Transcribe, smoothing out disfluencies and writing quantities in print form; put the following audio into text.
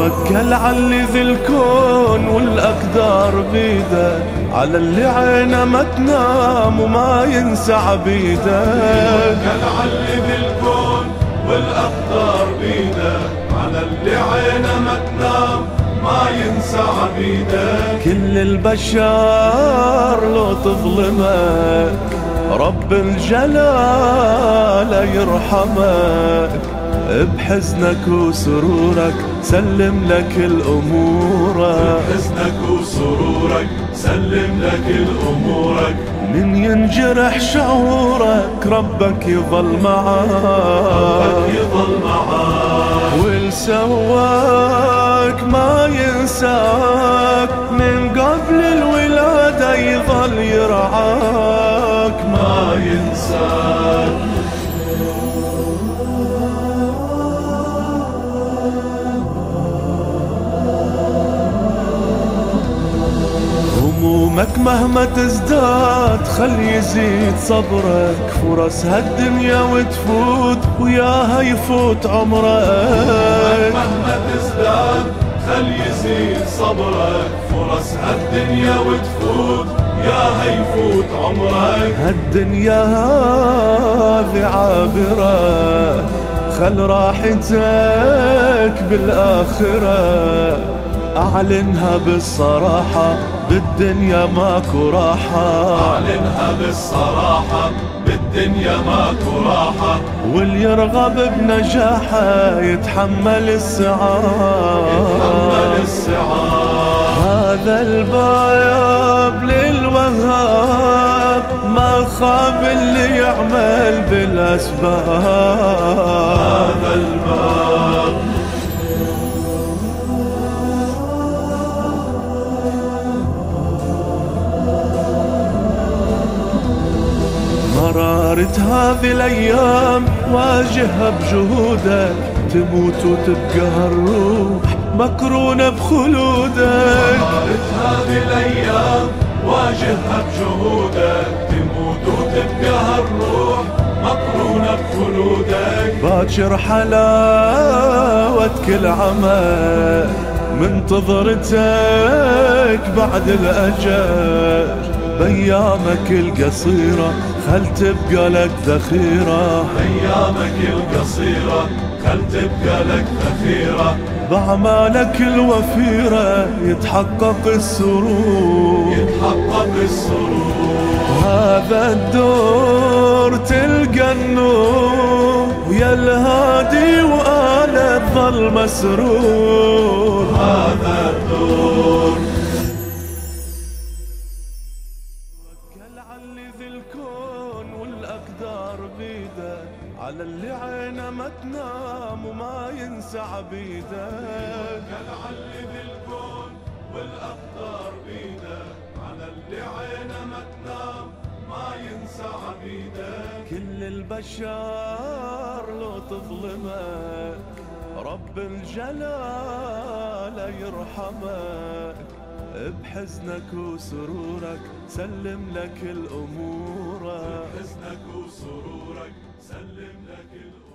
توكل على اللي ذي الكون والأقدار بيده، على اللي عينه ما تنام وما ينسى عبيده. توكل على اللي ذي الكون والأقدار بيده، على اللي عينه ما تنام ما ينسى عبيده. كل البشر لو تظلمك رب الجلال يرحمك، بحزنك وسرورك سلم لك الأمورك، بحزنك وسرورك سلم لك الأمورك. من ينجرح شعورك ربك يظل معاك، ربك يظل معاك. والسواك ما ينساك، من قبل الولادة يظل يرعاك ما ينساك. همومك مهما تزداد خل يزيد صبرك، فرص هالدنيا وتفوت وياها يفوت عمرك. مهما تزداد خل يزيد صبرك، فرص هالدنيا وتفوت ياها يفوت عمرك. هالدنيا هذه عابرة، خل راحتك بالآخرة، أعلنها بالصراحة بالدنيا ماكو راحة. أعلنها بالصراحة بالدنيا ماكو راحة. واللي يرغب بنجاحه يتحمل الصعاب، يتحمل الصعاب. هذا الباب للوهاب، ما خاب اللي يعمل بالأسباب. هذا الباب مرارة هذه الأيام واجهها بجهودك، تموت وتبقى هالروح مكرونة بخلودك. مرارة هذه الأيام واجهها بجهودك، تموت وتبقى هالروح مقرونة بخلودك. باكر حلاوة كل عمل منتظرتك بعد الأجل، بأيامك القصيرة خل تبقى لك ذخيرة. أيامك القصيرة خل تبقى لك ذخيرة. بأعمالك الوفيرة يتحقق السرور، يتحقق السرور. هذا الدور تلقى النور، ويا الهادي وآله تظل مسرور. هذا الدور توكل على اللي ذي الكون والأقدار بيده، على اللي عينه ما تنام وما ينسى عبيده. توكل على اللي ذي الكون والأقدار بيده، على اللي عينه ما تنام ما ينسى عبيده. كل البشر لو تظلمك رب الجلال يرحمك، بحزنك وسرورك سلم لك الأمورك، بحزنك وسرورك سلم لك الأمور.